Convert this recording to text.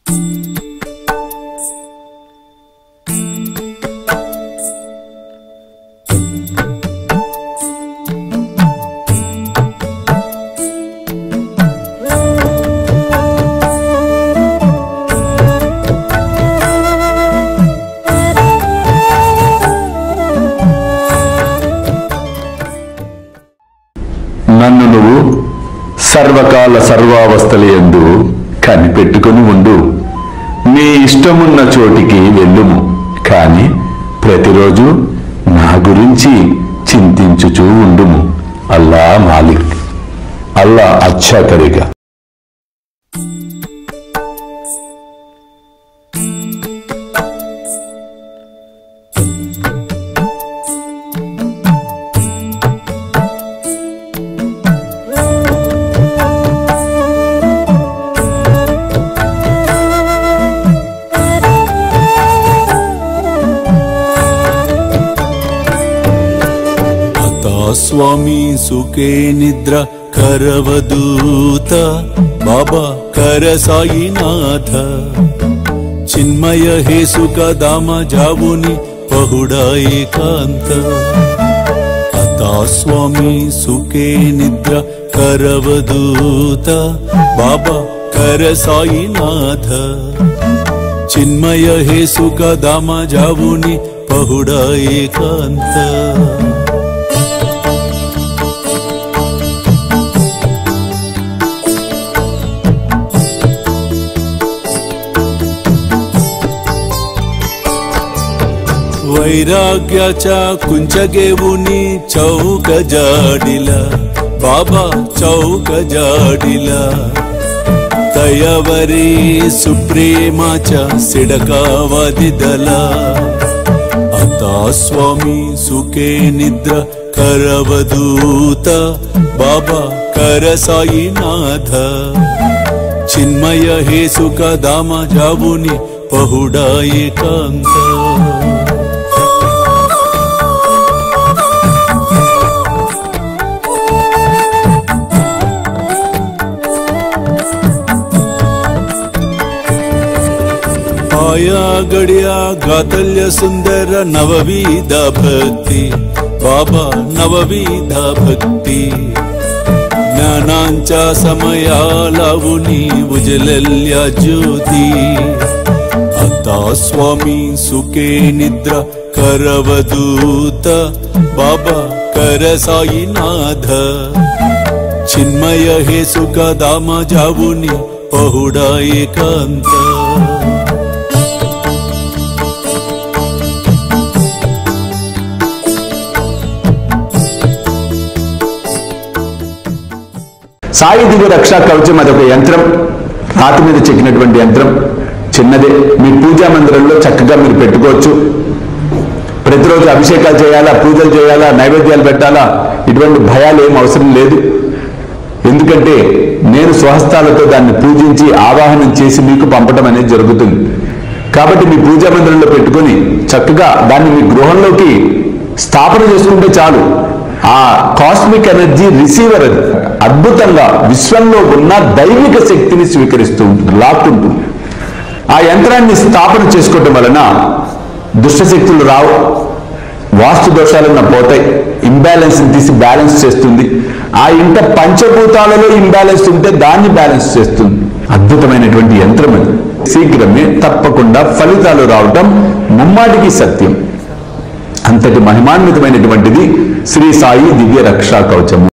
నన్ను నువ్వు సర్వకాల సర్వావస్థలయందు కనిపెట్టుకుని ఉండు. నీ ఇష్టమున్న చోటికి వెళ్ళుము, కాని ప్రతిరోజు నా గురించి చింతించుచూ ఉండుము. అల్లా మాలిక్, అల్లా అచ్చా కరేగా. స్వామి సుఖే నిద్ర కరవదూత బాబా కర సాయినాథ చిన్మయ హే సుఖ దామ జావుని పహుడా ఏకాంత అతా స్వామి సుఖే నిద్ర కరవదూత బాబా కర సాయినాథ చిన్మయ హే సుఖ దామ జావుని పహుడా ఏకాంత वैराग्याच्या कुंचगेवुनी चौक जाडिला बाबा चौक जाडिला तयावरी सुप्रेमाच्या सिडकावादिदला आता स्वामी सुखे निद्र करवदूत बाबा कर साईनाथ चिन्मय हे सुख दाम जावुनी पहुडा एकांत आया गड्या गातल्य सुंदर नवविध भक्ति बाबा नवविध भक्ति ज्ञानांच्या समया लावुनी उजलल्या ज्योती आता स्वामी सुखे निद्रा करवदूत बाबा कर साईनाथ चिन्मय हे सुख दाम जावुनी पहुडा एकांत సాయి దివ్య రక్షా కవచం అదొక యంత్రం, రాతి మీద చెక్కినటువంటి యంత్రం, చిన్నదే. మీ పూజా మందిరంలో చక్కగా మీరు పెట్టుకోవచ్చు. ప్రతిరోజు అభిషేకాలు చేయాలా, పూజలు చేయాలా, నైవేద్యాలు పెట్టాలా, ఇటువంటి భయాలు ఏం అవసరం లేదు. ఎందుకంటే నేను స్వహస్తాలతో దాన్ని పూజించి ఆవాహనం చేసి మీకు పంపడం అనేది జరుగుతుంది. కాబట్టి మీ పూజా మందిరంలో పెట్టుకొని చక్కగా దాన్ని మీ గృహంలోకి స్థాపన చేసుకుంటే చాలు. ఆ కాస్మిక్ ఎనర్జీ రిసీవర్ అది అద్భుతంగా విశ్వంలో ఉన్న దైవిక శక్తిని స్వీకరిస్తూ ఉంటుంది, లాక్కుంటుంది. ఆ యంత్రాన్ని స్థాపన చేసుకోవటం వలన దుష్టశక్తులు రావు, వాస్తు దోషాలన్న పోతాయి, ఇంబ్యాలెన్స్ తీసి బ్యాలెన్స్ చేస్తుంది. ఆ ఇంట పంచభూతాలలో ఇంబ్యాలెన్స్ ఉంటే దాన్ని బ్యాలెన్స్ చేస్తుంది. అద్భుతమైనటువంటి యంత్రం అది. శీఘ్రమే తప్పకుండా ఫలితాలు రావటం ముమ్మాటికి సత్యం. అంతటి మహిమాన్వితమైనటువంటిది శ్రీ సాయి దివ్య రక్షా కవచము.